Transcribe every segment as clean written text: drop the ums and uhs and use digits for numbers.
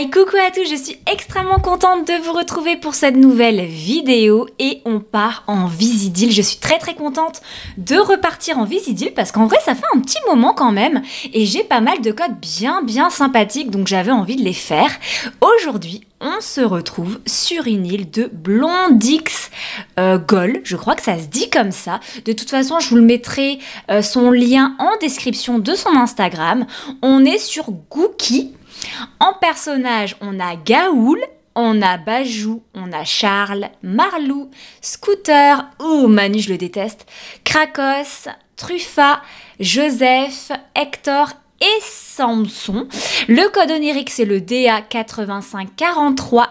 Hi, coucou à tous, je suis extrêmement contente de vous retrouver pour cette nouvelle vidéo et on part en Visideal. Je suis très contente de repartir en Visideal parce qu'en vrai ça fait un petit moment quand même et j'ai pas mal de codes bien sympathiques donc j'avais envie de les faire. Aujourd'hui, on se retrouve sur une île de Blondix Gold, je crois que ça se dit comme ça. De toute façon, je vous le mettrai son lien en description de son Instagram. On est sur Gookie. En personnage, on a Gaoul, on a Bajou, on a Charles, Marlou, Scooter, Manu je le déteste, Krakos, Truffa, Joseph, Hector et Samson. Le code onirique c'est le DA 85 43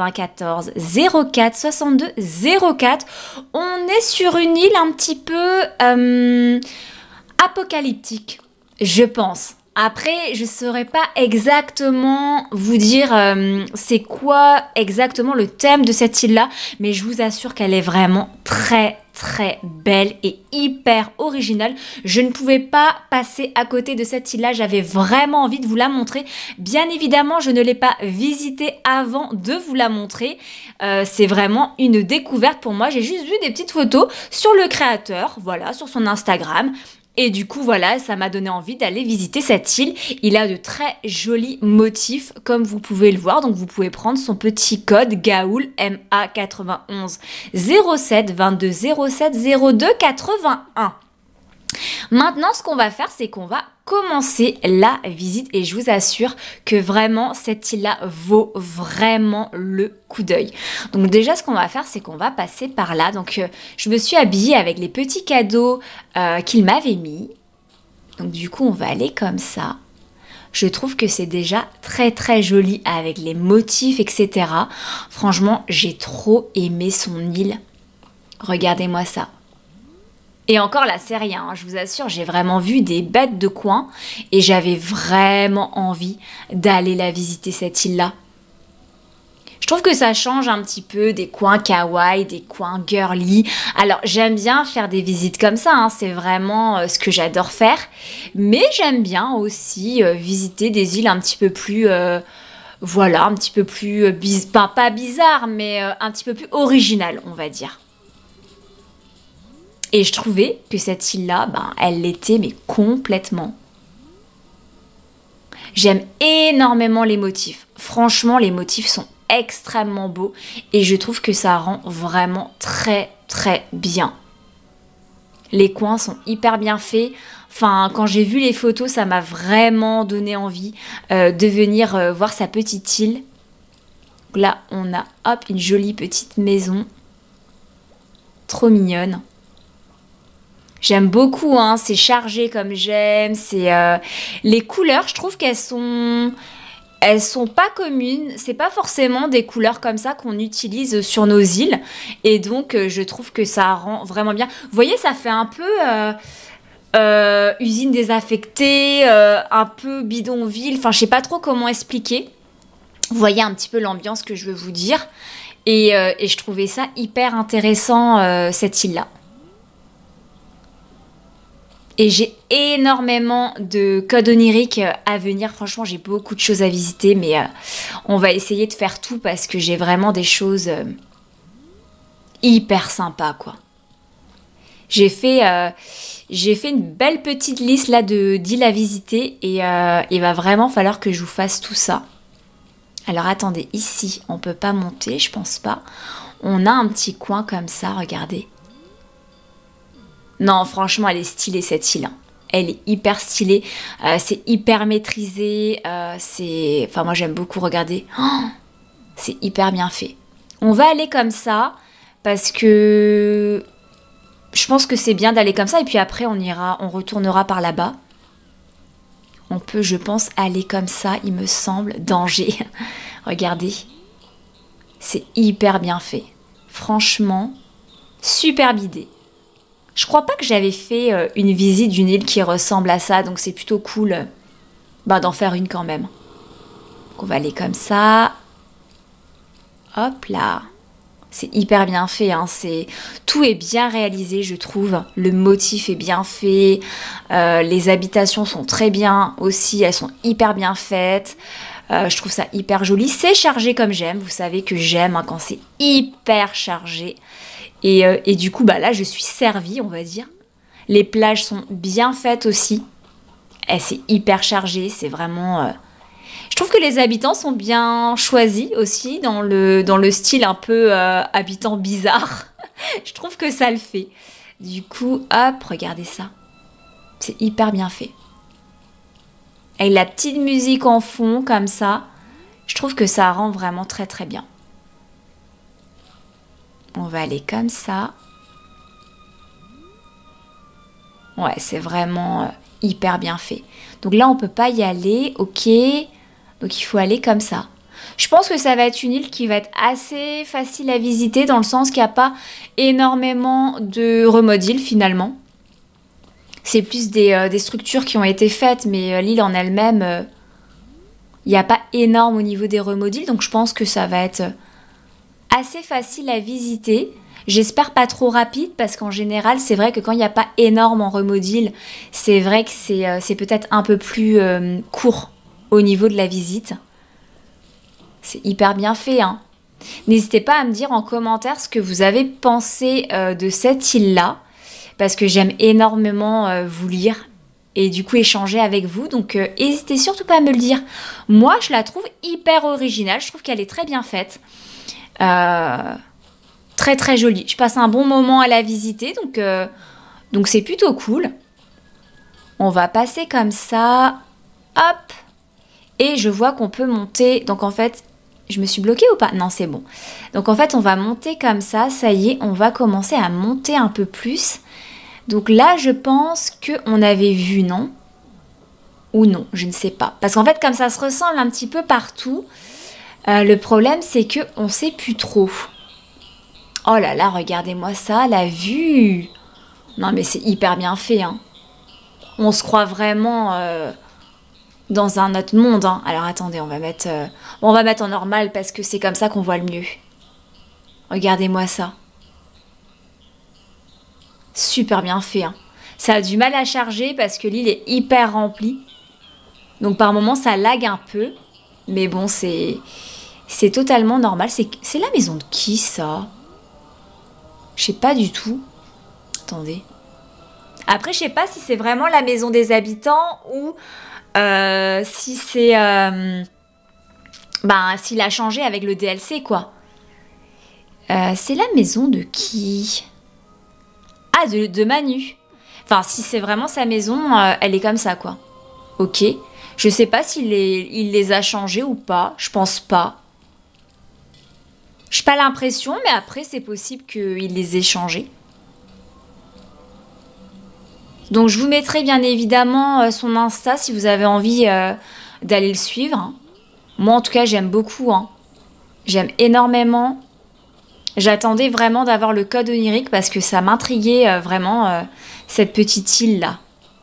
94 04 62 04. On est sur une île un petit peu apocalyptique, je pense. Après, je ne saurais pas exactement vous dire c'est quoi exactement le thème de cette île-là, mais je vous assure qu'elle est vraiment très belle et hyper originale. Je ne pouvais pas passer à côté de cette île-là, j'avais vraiment envie de vous la montrer. Bien évidemment, je ne l'ai pas visitée avant de vous la montrer. C'est vraiment une découverte pour moi. J'ai juste vu des petites photos sur le créateur, voilà, sur son Instagram. Et du coup, voilà, ça m'a donné envie d'aller visiter cette île. Il a de très jolis motifs, comme vous pouvez le voir. Donc, vous pouvez prendre son petit code Gaoul MA91 07 22 07 02 81. Maintenant, ce qu'on va faire, c'est qu'on va commencer la visite et je vous assure que vraiment, cette île-là vaut vraiment le coup d'œil. Donc déjà, ce qu'on va faire, c'est qu'on va passer par là. Donc, je me suis habillée avec les petits cadeaux qu'il m'avait mis. Donc du coup, on va aller comme ça. Je trouve que c'est déjà très joli avec les motifs, etc. Franchement, j'ai trop aimé son île. Regardez-moi ça. Et encore là, c'est rien, hein, je vous assure, j'ai vraiment vu des bêtes de coin et j'avais vraiment envie d'aller la visiter cette île-là. Je trouve que ça change un petit peu des coins kawaii, des coins girly. Alors, j'aime bien faire des visites comme ça, hein, c'est vraiment ce que j'adore faire. Mais j'aime bien aussi visiter des îles un petit peu plus... voilà, un petit peu plus... pas bizarre, mais un petit peu plus original, on va dire. Et je trouvais que cette île-là, elle l'était, mais complètement. J'aime énormément les motifs. Franchement, les motifs sont extrêmement beaux. Et je trouve que ça rend vraiment très bien. Les coins sont hyper bien faits. Enfin, quand j'ai vu les photos, ça m'a vraiment donné envie de venir voir sa petite île. Là, on a, hop, une jolie petite maison. Trop mignonne. J'aime beaucoup, hein, c'est chargé comme j'aime, c'est les couleurs, je trouve qu'elles sont pas communes, c'est pas forcément des couleurs comme ça qu'on utilise sur nos îles et donc je trouve que ça rend vraiment bien. Vous voyez, ça fait un peu usine désaffectée, un peu bidonville, enfin je sais pas trop comment expliquer. Vous voyez un petit peu l'ambiance que je veux vous dire et je trouvais ça hyper intéressant cette île-là. Et j'ai énormément de codes oniriques à venir. Franchement, j'ai beaucoup de choses à visiter, mais on va essayer de faire tout parce que j'ai vraiment des choses hyper sympas, quoi. J'ai fait une belle petite liste là d'îles à visiter et il va vraiment falloir que je vous fasse tout ça. Alors attendez, ici, on peut pas monter, je pense pas. On a un petit coin comme ça, regardez. Non, franchement, elle est stylée cette île. Hein. Elle est hyper stylée. C'est hyper maîtrisé. Enfin, moi, j'aime beaucoup regarder. Oh, c'est hyper bien fait. On va aller comme ça parce que je pense que c'est bien d'aller comme ça. Et puis après, on retournera par là-bas. On peut, je pense, aller comme ça, il me semble. Danger. Regardez. C'est hyper bien fait. Franchement, superbe idée. Je crois pas que j'avais fait une visite d'une île qui ressemble à ça, donc c'est plutôt cool d'en faire une quand même. Donc on va aller comme ça. Hop là. C'est hyper bien fait, hein. Tout est bien réalisé, je trouve. Le motif est bien fait. Les habitations sont très bien aussi, elles sont hyper bien faites. Je trouve ça hyper joli. C'est chargé comme j'aime. Vous savez que j'aime hein, quand c'est hyper chargé. Et du coup, bah là, je suis servie, on va dire. Les plages sont bien faites aussi. Et c'est hyper chargé. C'est vraiment... Je trouve que les habitants sont bien choisis aussi dans le style un peu habitant bizarre. Je trouve que ça le fait. Du coup, hop, regardez ça. C'est hyper bien fait. Avec la petite musique en fond, comme ça, je trouve que ça rend vraiment très très bien. On va aller comme ça. Ouais, c'est vraiment hyper bien fait. Donc là, on peut pas y aller, ok. Donc il faut aller comme ça. Je pense que ça va être une île qui va être assez facile à visiter, dans le sens qu'il n'y a pas énormément de remode île finalement. C'est plus des structures qui ont été faites, mais l'île en elle-même, il n'y a pas énorme au niveau des remode îles, donc je pense que ça va être assez facile à visiter. J'espère pas trop rapide, parce qu'en général, c'est vrai que quand il n'y a pas énorme en remode île, c'est vrai que c'est peut-être un peu plus court au niveau de la visite. C'est hyper bien fait, hein. N'hésitez pas à me dire en commentaire ce que vous avez pensé de cette île-là, parce que j'aime énormément vous lire et du coup échanger avec vous. Donc n'hésitez surtout pas à me le dire. Moi, je la trouve hyper originale. Je trouve qu'elle est très bien faite. Très très jolie. Je passe un bon moment à la visiter, donc c'est plutôt cool. On va passer comme ça. Hop. Et je vois qu'on peut monter. Donc en fait, je me suis bloquée ou pas? Non, c'est bon. Donc en fait, on va monter comme ça. Ça y est, on va commencer à monter un peu plus. Donc là, je pense qu'on avait vu, non? Ou non, je ne sais pas. Parce qu'en fait, comme ça se ressemble un petit peu partout, le problème, c'est qu'on ne sait plus trop. Oh là là, regardez-moi ça, la vue! Non, mais c'est hyper bien fait, hein. On se croit vraiment dans un autre monde, hein. Alors attendez, on va mettre en normal parce que c'est comme ça qu'on voit le mieux. Regardez-moi ça. Super bien fait, hein. Ça a du mal à charger parce que l'île est hyper remplie. Donc par moments, ça lag un peu. Mais bon, c'est totalement normal. C'est la maison de qui, ça? Je sais pas du tout. Attendez. Après, je sais pas si c'est vraiment la maison des habitants ou si c'est... s'il a changé avec le DLC, quoi. C'est la maison de qui? Ah, de Manu. Enfin, si c'est vraiment sa maison, elle est comme ça, quoi. Ok. Je sais pas s'il il les a changés ou pas. Je pense pas. J'ai pas l'impression, mais après, c'est possible qu'il les ait changés. Donc, je vous mettrai bien évidemment son Insta si vous avez envie d'aller le suivre. Hein. Moi, en tout cas, j'aime beaucoup. Hein. J'aime énormément. J'attendais vraiment d'avoir le code onirique parce que ça m'intriguait vraiment cette petite île-là.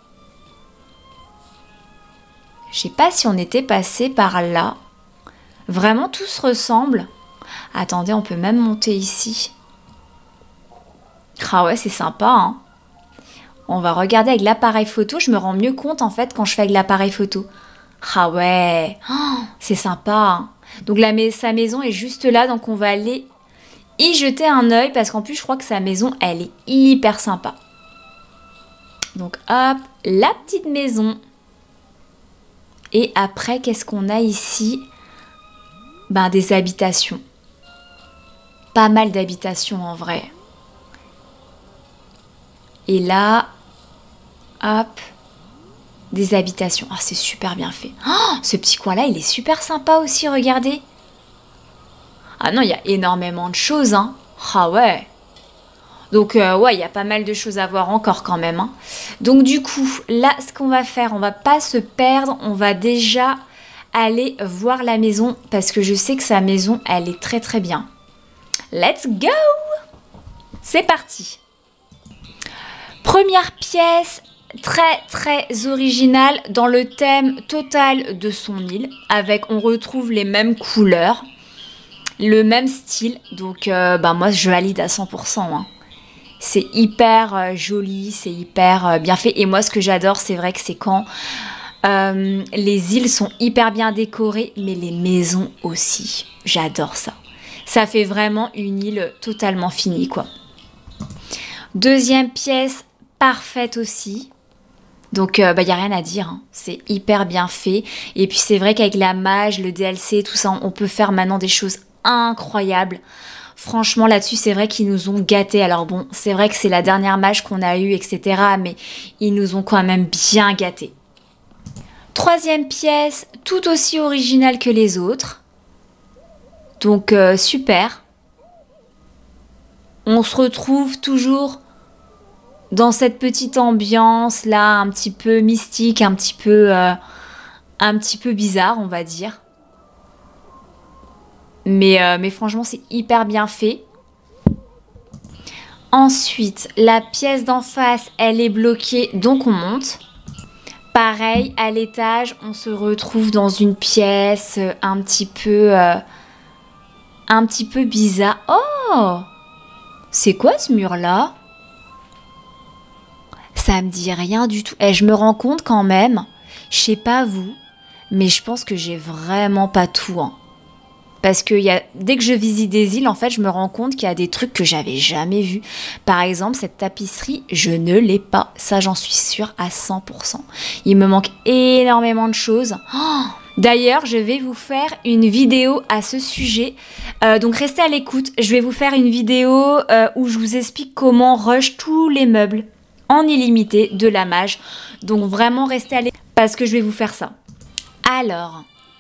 Je sais pas si on était passé par là. Vraiment, tout se ressemble. Attendez, on peut même monter ici. Ah ouais, c'est sympa, hein. On va regarder avec l'appareil photo. Je me rends mieux compte, en fait, quand je fais avec l'appareil photo. Ah ouais, oh, c'est sympa, hein. Donc sa maison est juste là, donc on va aller y jeter un œil parce qu'en plus, je crois que sa maison, elle est hyper sympa. Donc hop, la petite maison. Et après, qu'est-ce qu'on a ici? Ben, des habitations. Pas mal d'habitations en vrai. Et là, hop, des habitations. Oh, c'est super bien fait. Oh, ce petit coin-là, il est super sympa aussi, regardez. Ah non, il y a énormément de choses, hein. Ah ouais. Donc, ouais, il y a pas mal de choses à voir encore quand même. Hein. Donc, du coup, là, ce qu'on va faire, on va pas se perdre. On va déjà aller voir la maison parce que je sais que sa maison, elle est très très bien. Let's go! C'est parti! Première pièce très très originale dans le thème total de son île. Avec, on retrouve les mêmes couleurs, le même style. Donc, moi, je valide à 100%. Hein. C'est hyper joli, c'est hyper bien fait. Et moi, ce que j'adore, c'est vrai que c'est quand Les îles sont hyper bien décorées, mais les maisons aussi. J'adore ça. Ça fait vraiment une île totalement finie, quoi. Deuxième pièce, parfaite aussi. Donc, y a rien à dire, hein. C'est hyper bien fait. Et puis, c'est vrai qu'avec la mage, le DLC, tout ça, on peut faire maintenant des choses incroyables. Franchement, là-dessus, c'est vrai qu'ils nous ont gâtés. Alors bon, c'est vrai que c'est la dernière mage qu'on a eue, etc. Mais ils nous ont quand même bien gâtés. Troisième pièce, tout aussi originale que les autres. Donc, super. On se retrouve toujours dans cette petite ambiance là, un petit peu mystique, un petit peu bizarre, on va dire. Mais franchement, c'est hyper bien fait. Ensuite, la pièce d'en face, elle est bloquée, donc on monte. Pareil, à l'étage, on se retrouve dans une pièce un petit peu bizarre. Oh! C'est quoi ce mur-là? Ça me dit rien du tout. Et je me rends compte quand même, je sais pas vous, mais je pense que j'ai vraiment pas tout, hein. Parce que dès que je visite des îles, en fait, je me rends compte qu'il y a des trucs que j'avais jamais vus. Par exemple, cette tapisserie, je ne l'ai pas. Ça, j'en suis sûre à 100%. Il me manque énormément de choses. Oh, d'ailleurs, je vais vous faire une vidéo à ce sujet. Donc, restez à l'écoute. Je vais vous faire une vidéo où je vous explique comment rush tous les meubles en illimité de la mage. Donc, vraiment, restez à l'écoute parce que je vais vous faire ça. Alors...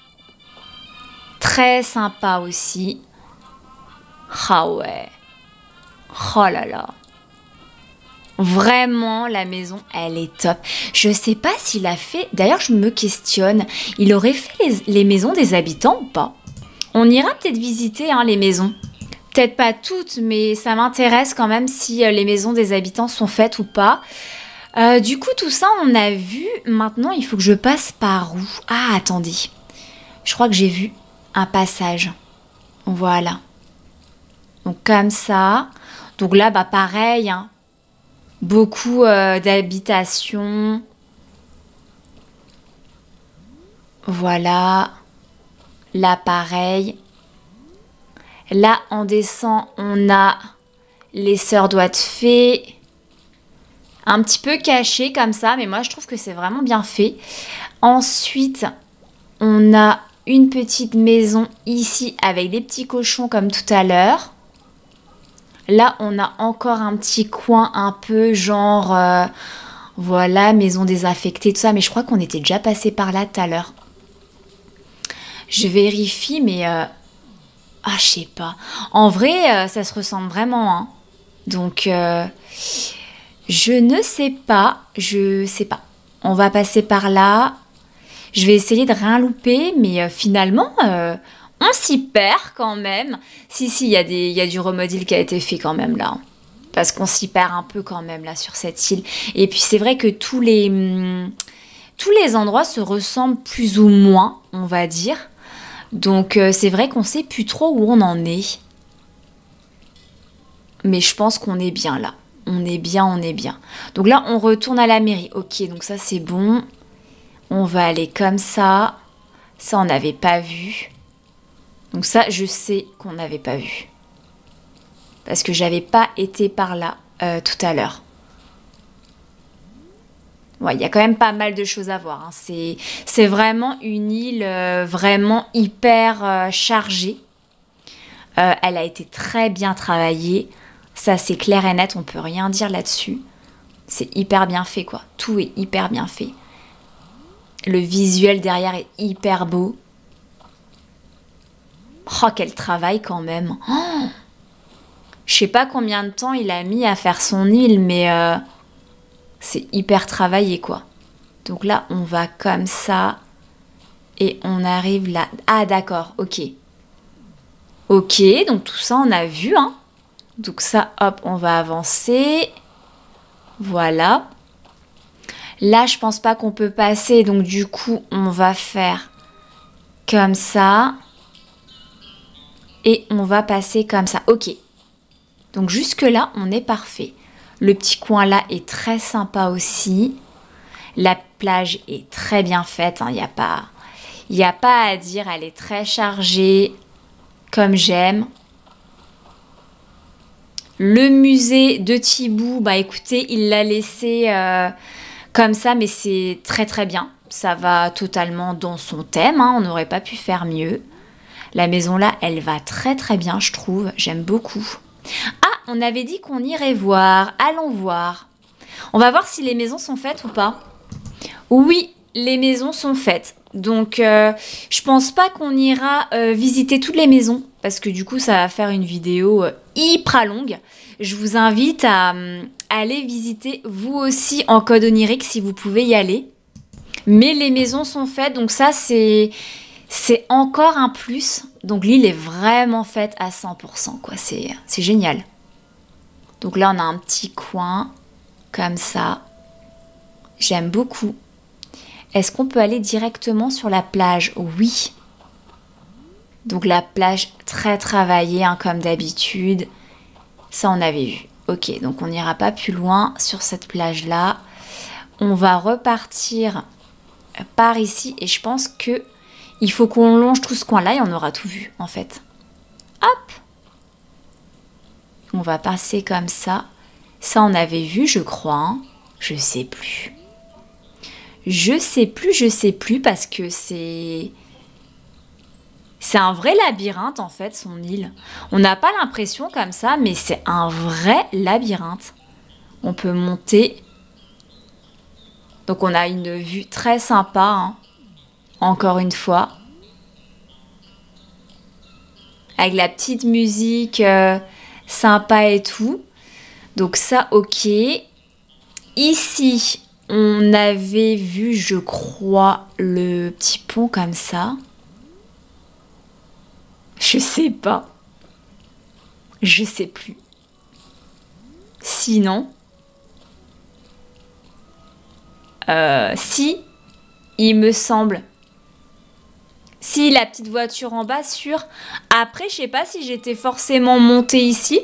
très sympa aussi. Ah ouais. Oh là là. Vraiment, la maison, elle est top. Je sais pas s'il a fait... D'ailleurs, je me questionne. Il aurait fait les maisons des habitants ou pas? On ira peut-être visiter hein, les maisons. Peut-être pas toutes, mais ça m'intéresse quand même si les maisons des habitants sont faites ou pas. Du coup, tout ça, on a vu. Maintenant, il faut que je passe par où? Ah, attendez. Je crois que j'ai vu... un passage. Voilà. Donc comme ça. Donc là, bah pareil. Hein. Beaucoup d'habitations. Voilà. Là, pareil. Là, on descend. On a les sœurs doigts de fée. Un petit peu caché comme ça. Mais moi, je trouve que c'est vraiment bien fait. Ensuite, on a... une petite maison ici avec des petits cochons comme tout à l'heure. Là, on a encore un petit coin un peu genre... voilà, maison désaffectée, tout ça. Mais je crois qu'on était déjà passé par là tout à l'heure. Je vérifie, mais... ah, je sais pas. En vrai, ça se ressemble vraiment. Hein. Donc, je ne sais pas. Je sais pas. On va passer par là. Je vais essayer de rien louper, mais finalement, on s'y perd quand même. Si, il y a du remodel qui a été fait quand même là. Parce qu'on s'y perd un peu quand même là sur cette île. Et puis c'est vrai que tous les endroits se ressemblent plus ou moins, on va dire. Donc c'est vrai qu'on sait plus trop où on en est. Mais je pense qu'on est bien là. On est bien, on est bien. Donc là, on retourne à la mairie. Ok, donc ça c'est bon. On va aller comme ça. Ça, on n'avait pas vu. Donc ça, je sais qu'on n'avait pas vu. Parce que j'avais pas été par là tout à l'heure. Ouais, il y a quand même pas mal de choses à voir. Hein. C'est vraiment une île vraiment hyper chargée. Elle a été très bien travaillée. Ça, c'est clair et net. On peut rien dire là-dessus. C'est hyper bien fait, quoi. Tout est hyper bien fait. Le visuel derrière est hyper beau. Oh, quel travail quand même. Oh, je sais pas combien de temps il a mis à faire son île, mais c'est hyper travaillé, quoi. Donc là, on va comme ça. Et on arrive là. Ah, d'accord, ok. Ok, donc tout ça, on a vu, hein. Donc ça, hop, on va avancer. Voilà. Là, je pense pas qu'on peut passer, donc du coup, on va faire comme ça. Et on va passer comme ça. Ok. Donc jusque-là, on est parfait. Le petit coin là est très sympa aussi. La plage est très bien faite, il n'y a pas à dire, elle est très chargée, comme j'aime. Le musée de Thibou, bah écoutez, il l'a laissé comme ça, mais c'est très très bien. Ça va totalement dans son thème, on n'aurait pas pu faire mieux. La maison là, elle va très très bien, je trouve, j'aime beaucoup. Ah, on avait dit qu'on irait voir, allons voir. On va voir si les maisons sont faites ou pas. Oui, les maisons sont faites. Donc, je pense pas qu'on ira visiter toutes les maisons, parce que du coup, ça va faire une vidéo hyper longue. Je vous invite à aller visiter vous aussi en code onirique si vous pouvez y aller. Mais les maisons sont faites, donc ça, c'est encore un plus. Donc, l'île est vraiment faite à 100%, quoi. C'est génial. Donc là, on a un petit coin comme ça. J'aime beaucoup. Est-ce qu'on peut aller directement sur la plage? Oui. Donc la plage très travaillée, comme d'habitude. Ça, on avait vu. Ok, donc on n'ira pas plus loin sur cette plage-là. On va repartir par ici. Et je pense que il faut qu'on longe tout ce coin-là et on aura tout vu, en fait. Hop! On va passer comme ça. Ça, on avait vu, je crois. Je sais plus. Je sais plus parce que c'est un vrai labyrinthe en fait, son île. On n'a pas l'impression comme ça, mais c'est un vrai labyrinthe. On peut monter. Donc on a une vue très sympa, encore une fois. Avec la petite musique sympa et tout. Donc ça, ok. Ici, on avait vu, je crois, le petit pont comme ça. Je sais pas. Je sais plus. Sinon, si, il me semble. Si, la petite voiture en bas, sûr. Après, je sais pas si j'étais forcément montée ici.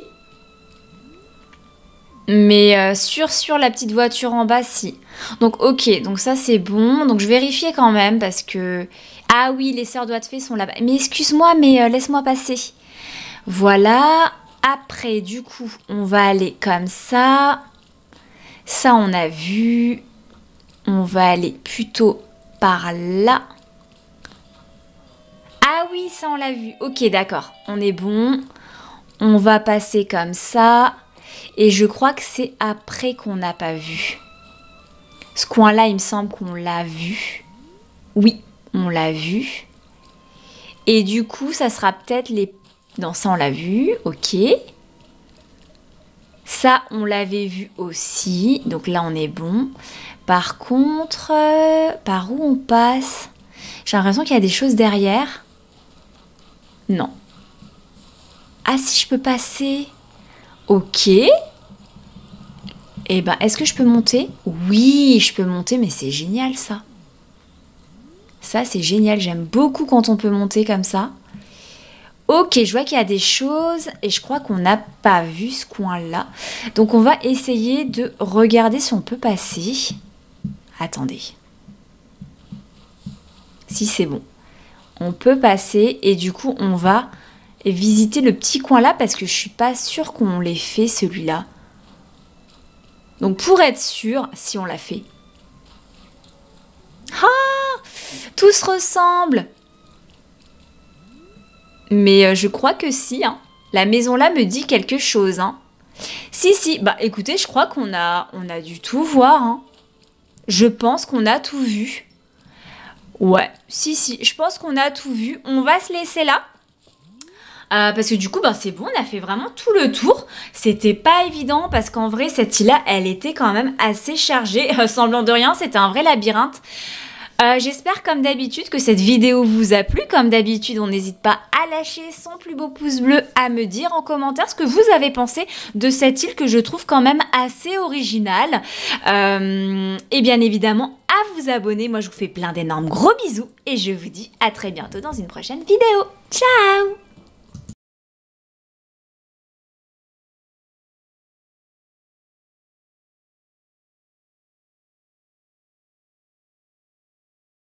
Mais sur la petite voiture en bas, si. Donc, ok, donc ça, c'est bon. Donc, je vérifiais quand même parce que... Ah oui, les sœurs Doigt de Fée sont là-bas. Mais excuse-moi, mais laisse-moi passer. Voilà. Après, du coup, on va aller comme ça. Ça, on a vu. On va aller plutôt par là. Ah oui, ça, on l'a vu. Ok, d'accord. On est bon. On va passer comme ça. Et je crois que c'est après qu'on n'a pas vu. Ce coin-là, il me semble qu'on l'a vu. Oui, on l'a vu. Et du coup, ça sera peut-être les... Non, ça, on l'a vu. Ok. Ça, on l'avait vu aussi. Donc là, on est bon. Par contre, par où on passe? J'ai l'impression qu'il y a des choses derrière. Non. Ah, si je peux passer... Ok. Eh ben, est-ce que je peux monter? Oui, je peux monter, mais c'est génial ça. Ça, c'est génial. J'aime beaucoup quand on peut monter comme ça. Ok, je vois qu'il y a des choses et je crois qu'on n'a pas vu ce coin-là. Donc, on va essayer de regarder si on peut passer. Attendez. Si, c'est bon. On peut passer et du coup, on va... visiter le petit coin là parce que je suis pas sûre qu'on l'ait fait celui-là. Donc pour être sûr, si on l'a fait. Ah, tout se ressemble. Mais je crois que si. La maison là me dit quelque chose. Si. Bah écoutez, je crois qu'on a dû tout voir. Je pense qu'on a tout vu. Ouais, si. Je pense qu'on a tout vu. On va se laisser là. Parce que du coup, c'est bon, on a fait vraiment tout le tour. C'était pas évident parce qu'en vrai, cette île-là, elle était quand même assez chargée. Semblant de rien, c'était un vrai labyrinthe. J'espère comme d'habitude que cette vidéo vous a plu. Comme d'habitude, on n'hésite pas à lâcher son plus beau pouce bleu, à me dire en commentaire ce que vous avez pensé de cette île que je trouve quand même assez originale. Et bien évidemment, à vous abonner. Moi, je vous fais plein d'énormes gros bisous et je vous dis à très bientôt dans une prochaine vidéo. Ciao!